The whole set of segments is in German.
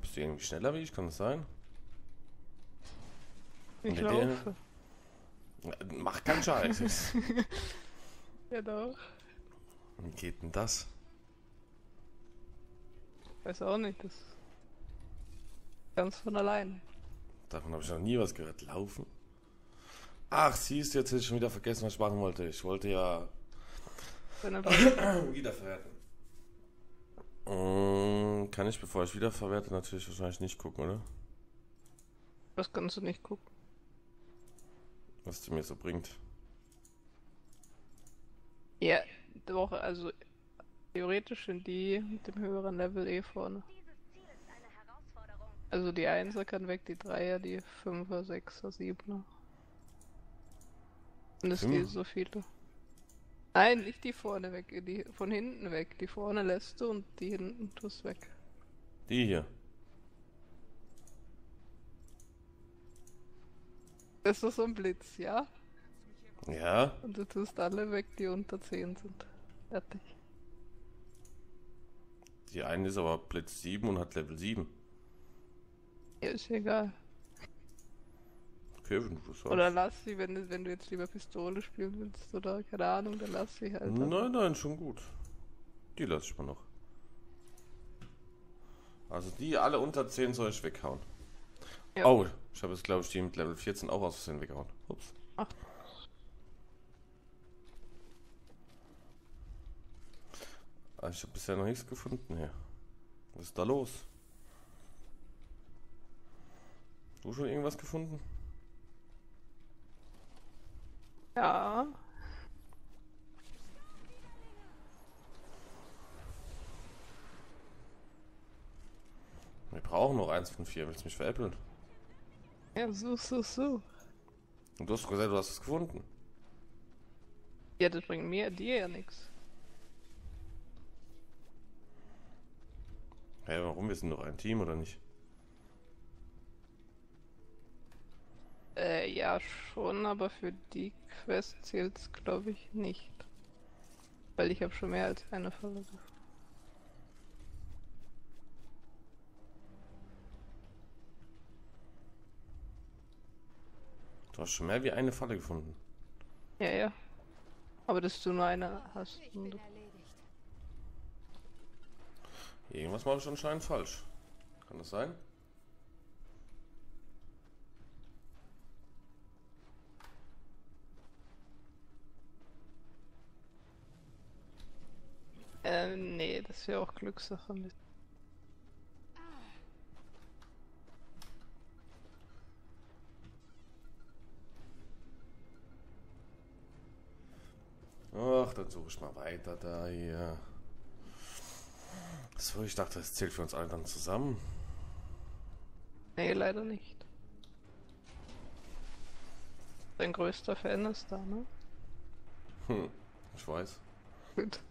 Bist du irgendwie schneller wie ich? Kann das sein? Ich Mit laufe. Mach keinen Scheiß. Ja doch. Wie geht denn das? Weiß auch nicht, das ganz von alleine. Davon habe ich noch nie was gehört. Laufen? Ach, siehst du, jetzt hätte ich schon wieder vergessen, was ich machen wollte. Ich wollte ja Wenn er wiederverwerten. Kann ich, bevor ich wiederverwerte, natürlich wahrscheinlich nicht gucken, oder? das kannst du nicht gucken. Was die mir so bringt. Ja, doch, also theoretisch sind die mit dem höheren Level eh vorne. Also die Einser kann weg, die Dreier, die Fünfer, Sechser, Siebener. Und es geht Fünf? so viele. Nein, nicht die vorne weg, die von hinten weg. Die vorne lässt du und die hinten tust weg. Die hier. Das ist so ein Blitz, ja? Ja? Und du tust alle weg, die unter 10 sind. Fertig. Die eine ist aber Blitz 7 und hat Level 7. Ja, ist egal. Okay, wenn du das sagst. Oder lass sie, wenn du jetzt lieber Pistole spielen willst oder keine Ahnung, dann lass sie halt. Nein, nein, schon gut. Die lasse ich mal noch. Also die alle unter 10 soll ich weghauen. Ja. Oh, ich habe jetzt glaube ich die mit Level 14 auch aus Versehen weggehauen. Ups. Ach. Ah, ich habe bisher noch nichts gefunden hier. Was ist da los? Du schon irgendwas gefunden? Ja. Wir brauchen noch eins von 4. Willst du mich veräppeln? Ja, so. Und du hast doch gesagt, du hast es gefunden. Ja, das bringt dir ja nichts. Hey, warum? Wir sind doch ein Team, oder nicht? Ja schon, aber für die Quest zählt's glaube ich nicht. Weil ich habe schon mehr als eine Falle gefunden. Du hast schon mehr wie eine Falle gefunden. Ja. Aber dass du nur eine hast. Und Irgendwas mache ich anscheinend falsch. Kann das sein? nee, das wäre auch Glückssache mit. Ach, dann suche ich mal weiter da hier. So, ich dachte, das zählt für uns alle dann zusammen. Nee, leider nicht. Dein größter Fan ist da, ne? Ich weiß. Gut.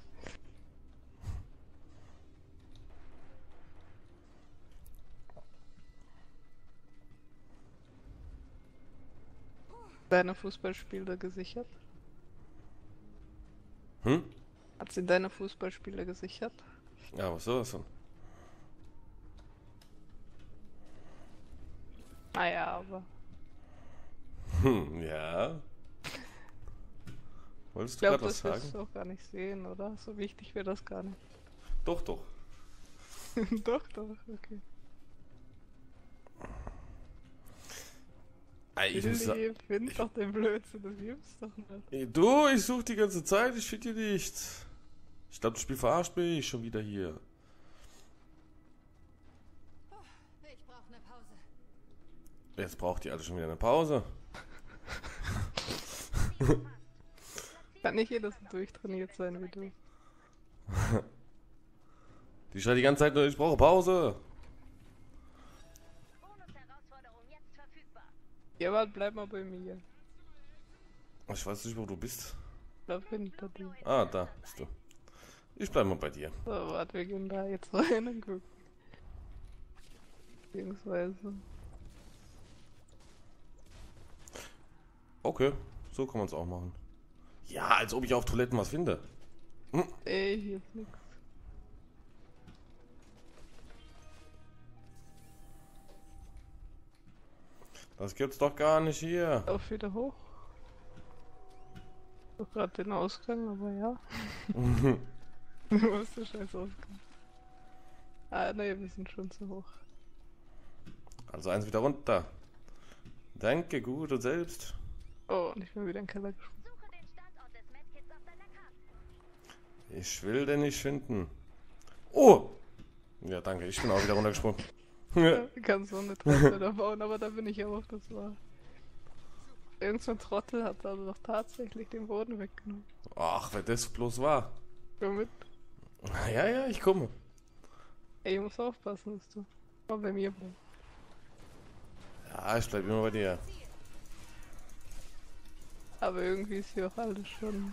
Deine Fußballspiele gesichert? Hm? Hat sie deine Fußballspiele gesichert? Ja, was soll das denn? Naja, aber. Ja. Wolltest Ich du glaube, gerade was das wirst sagen? du auch gar nicht sehen, oder? So wichtig wäre das gar nicht. Doch, doch. Doch, okay. Ey, ich muss Billy, find doch den Blödsinn, das gibt's doch nicht. Du, ich suche die ganze Zeit, ich finde dir nichts. Ich glaube, das Spiel verarscht mich schon wieder hier. Ich brauche eine Pause. Jetzt braucht ihr alle schon wieder eine Pause. Kann nicht jeder so durchtrainiert sein wie du. Die schreit die ganze Zeit nur, ich brauche Pause. Bonusherausforderung jetzt verfügbar. Ja, warte, bleib mal bei mir. Ich weiß nicht, wo du bist. Bleib hinter dir. Ah, da bist du. Ich bleib mal bei dir. So, warte, wir gehen da jetzt rein und gucken. Beziehungsweise. Okay, so kann man es auch machen. Ja, als ob ich auf Toiletten was finde. Ey, hier ist nix. Das gibt's doch gar nicht hier. Lauf wieder hoch. Doch gerade den Ausgang, aber ja. Wo ist der scheiß Ausgang? Ah, ne, wir sind schon zu hoch. Also eins wieder runter. Danke, gut und selbst. Oh, und ich bin wieder in den Keller gesprungen. Suche den Standort des Medkits auf deiner Karte. Ich will den nicht finden. Oh! Ja, danke, ich bin auch wieder runtergesprungen. Ja, kannst du nicht weiter bauen, aber da bin ich auch, das war. Irgend so ein Trottel hat also doch tatsächlich den Boden weggenommen. Ach, wer das bloß war. Komm mit. Ja, ja, ich komme. Ey, ich muss aufpassen, dass du mal bei mir bleibst. Ja, ich bleib immer bei dir. Aber irgendwie ist hier auch alles schon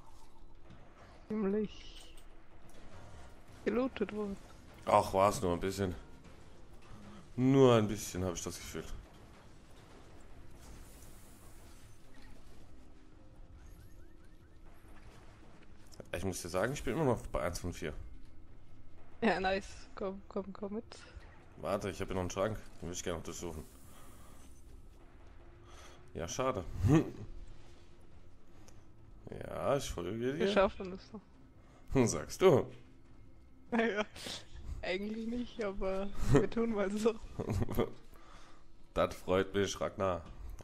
ziemlich gelootet worden. Ach, war's nur ein bisschen. Nur ein bisschen habe ich das Gefühl. Ich muss dir sagen, ich bin immer noch bei 1 von 4. Ja, nice. Komm, komm, komm mit. Warte, ich habe hier noch einen Schrank. Den will ich gerne noch durchsuchen. Ja, schade. Ja, ich folge Wir dir. schaffen es noch. Sagst du. Naja, eigentlich nicht, aber wir tun mal so. Das freut mich, Ragnar.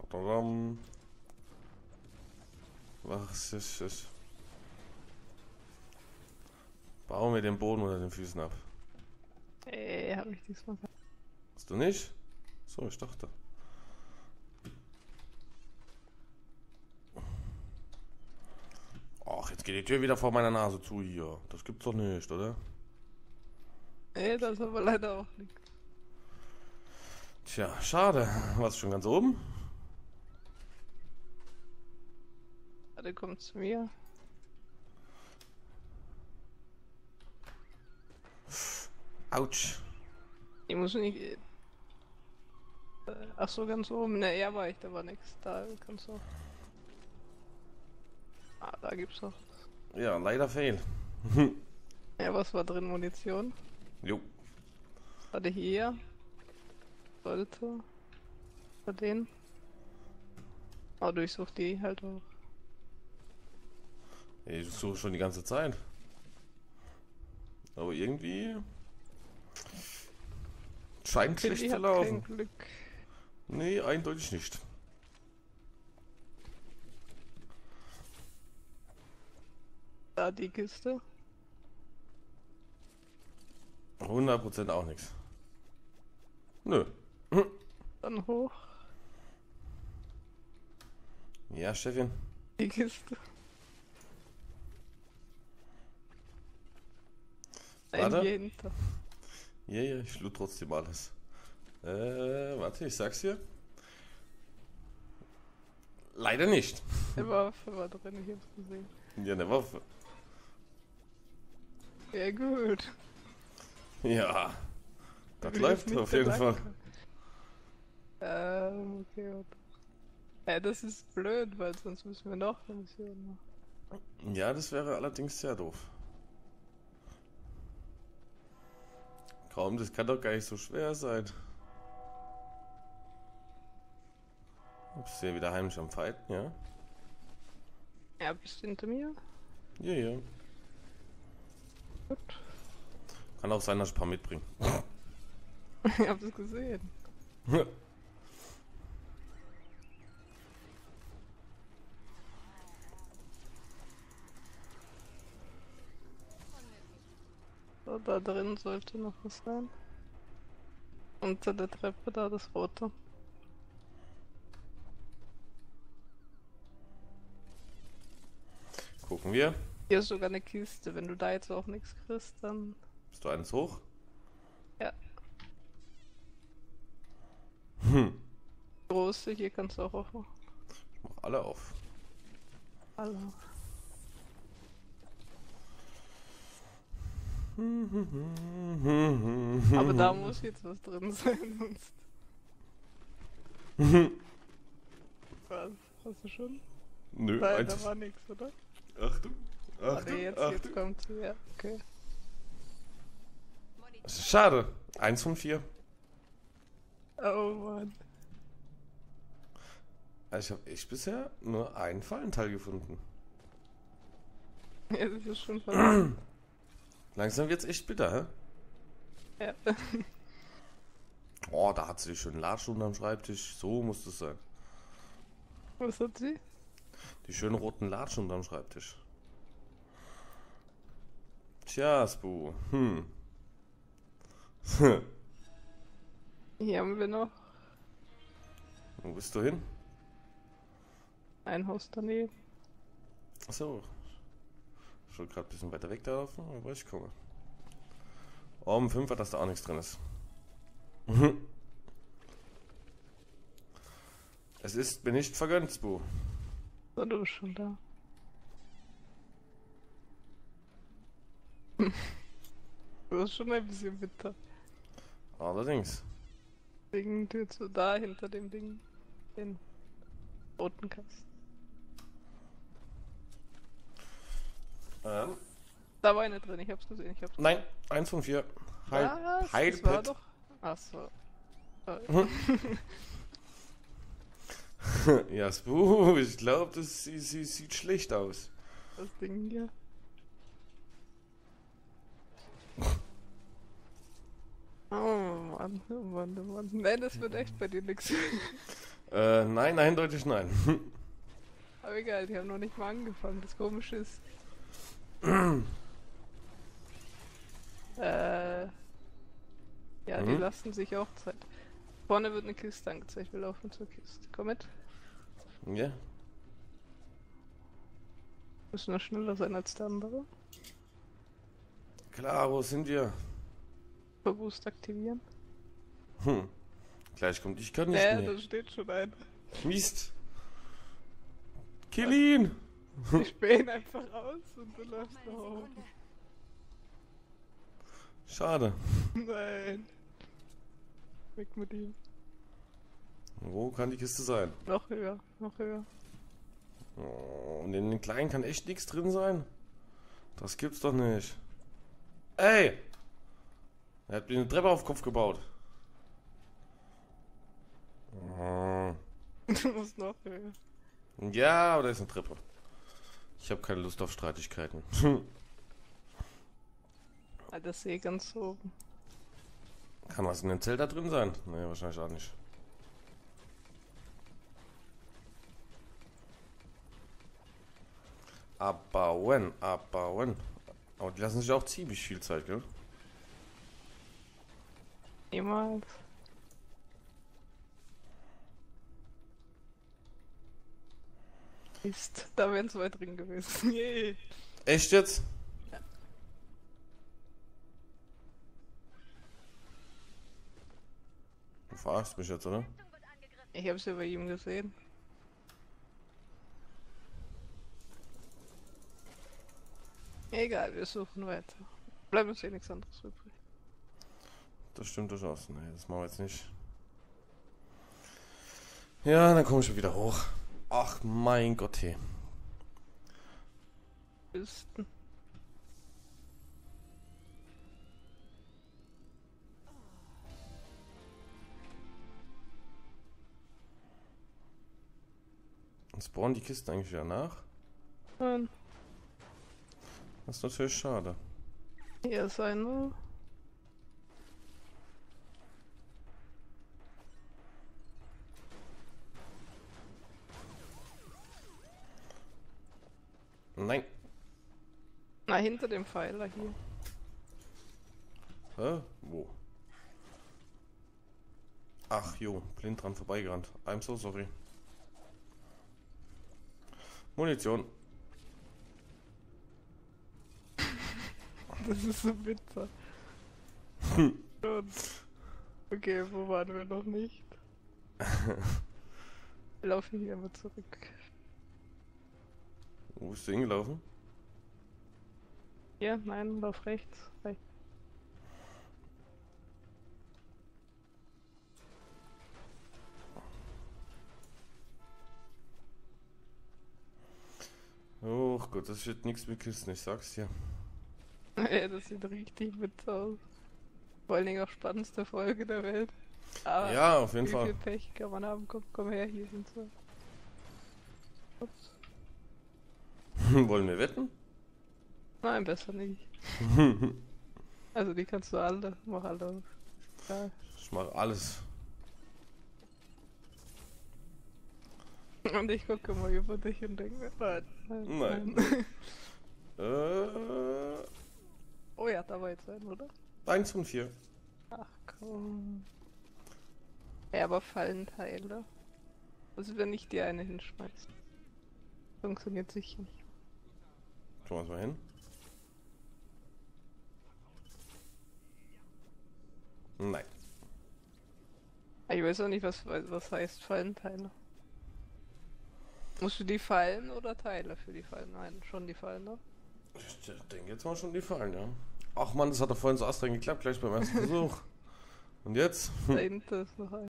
Was ist es? Bauen wir den Boden unter den Füßen ab. Ey, hab ich diesmal gehabt. Hast du nicht? So, ich dachte. Ach, jetzt geht die Tür wieder vor meiner Nase zu hier. Das gibt's doch nicht, oder? Nee, das ist aber leider auch nicht. Tja, schade. Warst du schon ganz oben? Warte, kommt zu mir. Autsch. Ich muss nicht. Ach so, ganz oben. Ne, ja, war ich, da war nix. Da kannst du auch. Ah, da gibt's auch. Ja, leider fail. Ja, was war drin? Munition? Jo. Warte hier. Sollte. Bei denen. Oh, durchsuch die halt auch. Ich suche schon die ganze Zeit. Aber irgendwie scheint schlecht Die zu hat laufen. kein Glück. Nee, eindeutig nicht. Da die Kiste. 100% auch nichts. Nö. Dann hoch. Ja, Stefan. Die Kiste. Warte. Ein hinter. Ja, ja, ich loot trotzdem alles. Warte, ich sag's dir. Leider nicht. Der Waffe war drin, ich hab's gesehen. Ja, eine Waffe. Ja, gut. Ja. Das Will läuft ich auf nicht jeden Fall. bedanken. Okay, warte. Ja, das ist blöd, weil sonst müssen wir noch eine Mission machen. Ja, das wäre allerdings sehr doof. Kaum, das kann doch gar nicht so schwer sein. Bist du ja wieder heimisch am Fighten, ja? Ja, bist du hinter mir? Ja, ja. Gut. Kann auch sein, dass ich ein paar mitbringe. Ich hab es gesehen. So, da drin sollte noch was sein. Unter der Treppe da das Rote. Gucken wir. Hier ist sogar eine Kiste. Wenn du da jetzt auch nichts kriegst, dann. Bist du eines hoch? Ja. Hm. Große, hier kannst du auch aufmachen. Ich mach alle auf. Alle. Aber da muss jetzt was drin sein, sonst. Was? Hast du schon? Nö, Nein, da eins. war nichts, oder? Achtung. Warte, Achtung, jetzt Achtung. kommt sie, ja, okay. Schade. 1 von 4. Oh Mann. Ich habe echt bisher nur einen Fallenteil gefunden. Ja, das ist schon verrückt. Langsam wird's echt bitter, hä? Ja. Oh, da hat sie die schönen Latschen am Schreibtisch. So muss es sein. Was hat sie? Die schönen roten Latschen am Schreibtisch. Tja, Spu. Hier haben wir noch Wo bist du hin? ein Haus daneben. Achso. Schon gerade ein bisschen weiter weg da laufen, aber ich komme. Oh, um 5 dass da auch nichts drin ist. Es ist mir nicht vergönnt, Spu. So, du bist schon da. Das ist schon ein bisschen bitter. Allerdings. Wegen Tür zu da hinter dem Ding. Den roten Kasten. Da war eine drin, ich hab's gesehen, ich hab's gesehen. Nein, 1 von 4. Was? Das war Heilpet. doch. Achso. Ja, Spu, ich glaube, sie sieht schlecht aus. Das Ding hier. Oh Mann, oh Mann, oh Mann. Nein, das wird echt bei dir nix. Nein, eindeutig nein. Aber egal, die haben noch nicht mal angefangen. Das Komische ist. Ja, die lassen sich auch Zeit. Vorne wird eine Kiste angezeigt, wir laufen zur Kiste. Komm mit. Ja, Müssen wir schneller sein als der andere. klar, wo sind wir? Boost aktivieren. Gleich kommt, ich kann nicht Ja, mehr. da steht schon einer. Mist. Kill ihn! Die spähen einfach aus und du läufst nach oben. Schade. Nein. Weg mit ihm. Wo kann die Kiste sein? Noch höher, noch höher. Oh, und in den kleinen kann echt nichts drin sein? Das gibt's doch nicht. Ey! Er hat mir eine Treppe auf den Kopf gebaut. Oh. Du musst noch höher. Ja, aber da ist eine Treppe. Ich habe keine Lust auf Streitigkeiten. Ah, das sehe ich ganz oben. Kann was in dem Zelt da drin sein? Nee, wahrscheinlich auch nicht. Abbauen, abbauen. Aber die lassen sich auch ziemlich viel Zeit, gell? Niemals. Mist, da wären zwei drin gewesen. Yay. Echt jetzt? Ja. Du verarschst mich jetzt, oder? Wird angegriffen. Ich hab's ja bei ihm gesehen. Egal, wir suchen weiter. Bleibt uns eh nichts anderes übrig. Das stimmt durchaus. Nee, das machen wir jetzt nicht. Ja, dann komme ich schon wieder hoch. Ach mein Gott, hey. Kisten. Spawnen die Kisten eigentlich wieder nach? Nein, Das ist natürlich schade. hier ist eine. Nein. Na, hinter dem Pfeiler hier. Hä? Wo? Ach jo, blind dran vorbeigerannt. I'm so sorry. Munition. Das ist so bitter. Und, okay, wo waren wir noch nicht? Wir laufen hier mal zurück. Wo bist du hingelaufen? Hier, nein, lauf rechts. Rechts. Oh Gott, das wird nichts mit Kisten, ich sag's dir. Ja, das sieht richtig bitter aus. Vor allen Dingen auch spannendste Folge der Welt. Aber Ja, auf jeden wie Fall. viel Pech kann man haben? Komm, komm her, hier sind sie. Wollen wir wetten? Nein, besser nicht. Also die kannst du alle, mach alle. Ja. Ich mache alles. Und ich gucke mal über dich und denke mir, nein. Nein. Oh ja, da war jetzt ein, oder? 1 von 4. Ach komm. Ja, aber Fallenteile. Also wenn ich dir eine hinschmeiße. Funktioniert sicher nicht. Schauen wir es mal hin. Nein. Ich weiß auch nicht, was heißt Fallenteile. Musst du die Fallen oder Teile für die Fallen? Nein, schon die Fallen, ne? Ich denke jetzt mal schon die Fallen, ja. Ach man, das hat doch vorhin so astrein geklappt, gleich beim ersten Versuch. Und jetzt? Da hinten ist noch ein.